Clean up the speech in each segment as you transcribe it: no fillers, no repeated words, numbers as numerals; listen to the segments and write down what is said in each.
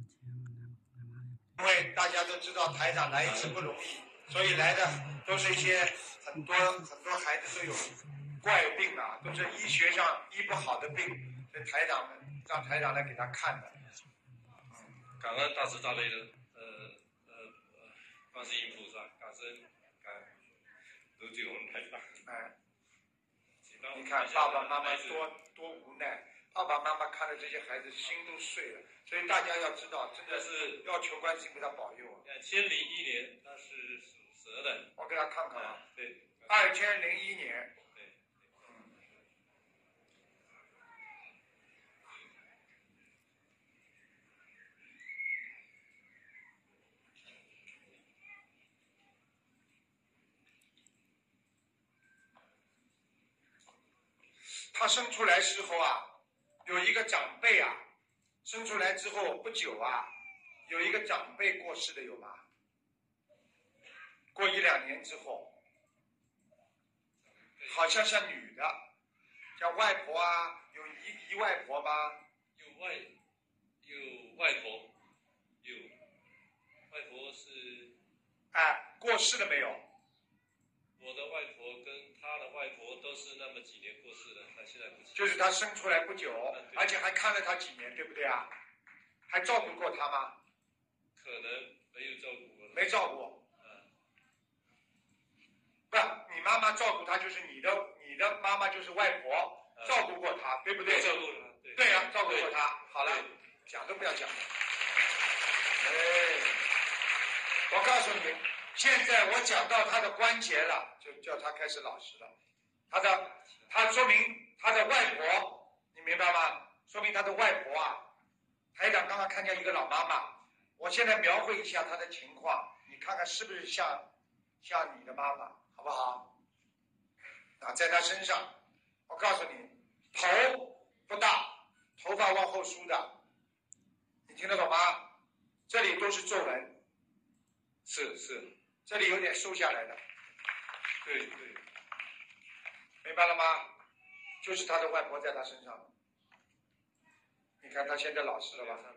因为大家都知道台长来一次不容易，所以来的都是一些很多孩子都有怪病啊，都是医学上医不好的病，所以台长让台长来给他看的。 感恩大慈大悲的观世音菩萨，感恩卢俊宏台长。 你看爸爸妈妈多无奈，爸爸妈妈看着这些孩子心都碎了，所以大家要知道，真的是要求观世音菩萨保佑啊。 2001年他是属蛇的， 我给他看看啊。 对。 2001年。 对。 他生出来时候啊，有一个长辈啊，生出来之后不久啊，有一个长辈过世的有吗？过1-2年之后，好像是女的，叫外婆啊，有姨外婆吗？ 有外婆，有外婆是。 过世了没有？ 我的外婆跟她的外婆都是那么几年过世的，她现在不记得。 就是她生出来不久，而且还看了她几年，对不对啊？还照顾过她吗？ 可能没有照顾过。 没照顾。不，你妈妈照顾她，就是你的妈妈就是外婆，照顾过她，对不对？ 照顾她，对。 对呀，照顾过她。好了，讲都不要讲了。我告诉你，现在我讲到她的关节了，就叫她开始老实了。她说明她的外婆，你明白吗？说明她的外婆啊，台长刚刚看见一个老妈妈，我现在描绘一下她的情况，你看看是不是像你的妈妈，好不好？在她身上，我告诉你，头不大，头发往后梳的，你听得懂吗？这里都是皱纹。是，这里有点收下来的。 对， 明白了吗？就是他的外婆在他身上。你看他现在老实了吧？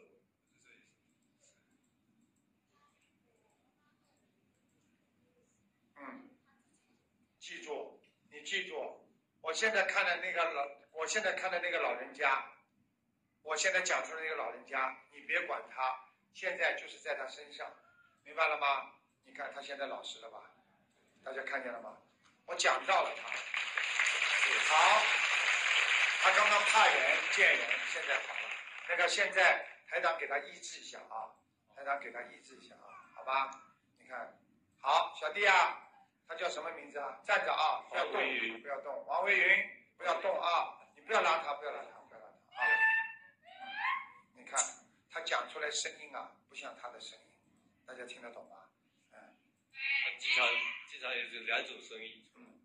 你记住，我现在看的那个老人家，我现在讲出的那个老人家，你别管他，现在就是在他身上。明白了吗？你看他现在老实了吧？大家看见了吗？我讲到了他。好，他刚刚怕人见人，现在好了。那个现在台长给他医治一下啊，好吧？你看，好，小弟啊，他叫什么名字啊？站着啊，不要动，不要动。王维云，不要动啊！你不要拉他，不要拉他啊！你看他讲出来声音啊，不像他的声音。大家听得懂吗？ 经常有这2种声音。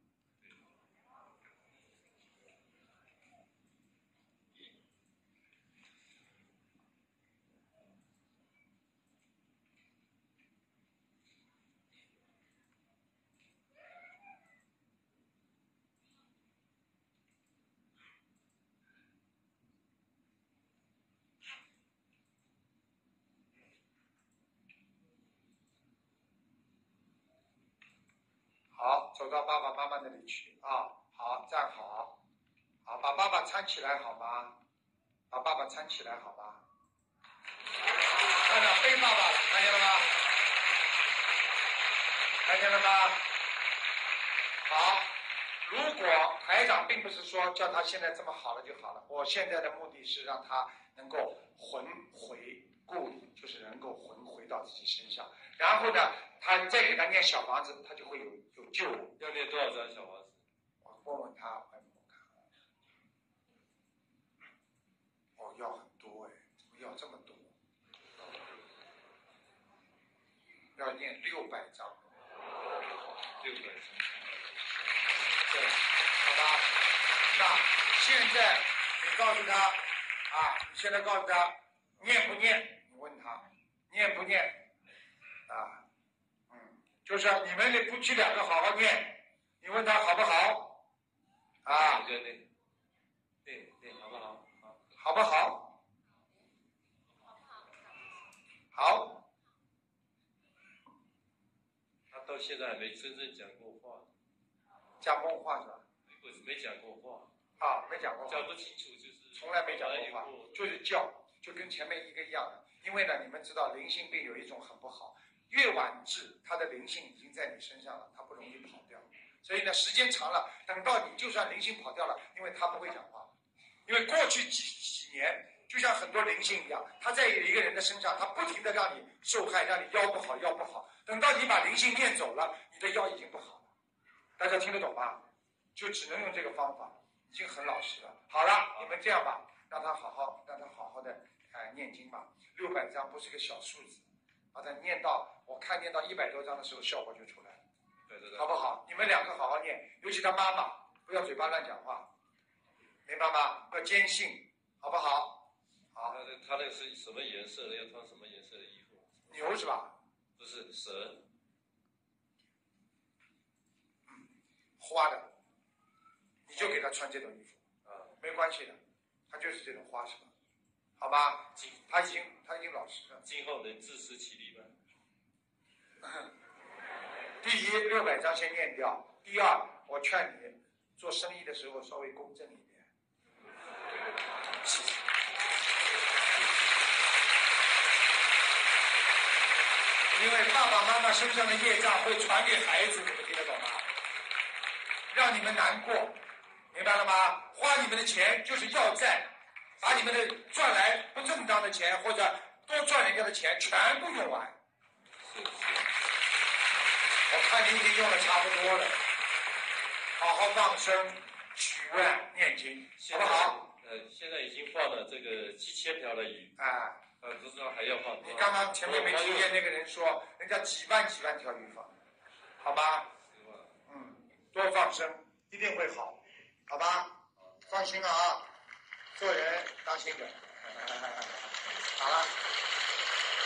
好，走到爸爸妈妈那里去啊！好，站好，好，把爸爸搀起来好吗？把爸爸搀起来好吗？看到背爸爸了，看见了吗？看见了吗？好，如果台长并不是说叫他现在这么好了就好了，我现在的目的是让他能够魂回故里，就是能够魂回到自己身上。然后呢，他再给他念小房子，他就会有救。 要念多少张小房子？ 我问问他，我看。哦，要很多哎，怎么要这么多？要念600张。 600张。 对，好吧。那现在你告诉他啊，你现在告诉他念不念？你问他念不念？啊，就是你们的夫妻2个好好念，你问他好不好？啊， 对，好不好？ 好不好？ 到现在还没真正讲过话， 讲梦话是吧？ 没讲过话啊，没讲过话， 讲不清楚，就是从来没讲过话，就是叫，就跟前面一个一样的。因为呢，你们知道灵性病有一种很不好，越晚治，它的灵性已经在你身上了，它不容易跑掉。所以呢，时间长了，等到你就算灵性跑掉了，因为他不会讲话，因为过去几年，就像很多灵性一样，他在一个人的身上，他不停的让你受害，让你腰不好，腰不好。等到你把灵性念走了，你的腰已经不好了。大家听得懂吗？就只能用这个方法，已经很老实了。好了，你们这样吧，让他好好的念经吧。600章不是个小数字，把它念到，我看念到100多章的时候，效果就出来了。 对， 好不好？你们2个好好念，尤其他妈妈不要嘴巴乱讲话，明白吗？要坚信，好不好？好。 他那个是什么颜色的？要穿什么颜色的衣服？ 牛是吧？ 不是蛇。 花的，你就给他穿这种衣服啊，没关系的，他就是这种花色，好吧？他已经老实了。 今后能自食其力吗？ 第一，600章先念掉；第二，我劝你做生意的时候稍微公正一点。因为爸爸妈妈身上的业障会传给孩子，你们听得懂吗？让你们难过，明白了吗？花你们的钱就是要债，把你们的赚来不正当的钱或者多赚人家的钱全部用完。我看你已经用的差不多了，好好放生、许愿、念经，好不好？ 现在已经放了这个几千条的鱼啊，不知道还要放。 你刚刚前面没听见那个人说，人家几万条鱼放，好吧？多放生，一定会好，好吧？放心了啊，做人当心点。好了。